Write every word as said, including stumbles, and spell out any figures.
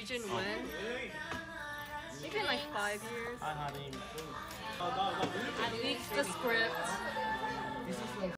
region when? Maybe in like five years. Hi, honey. At least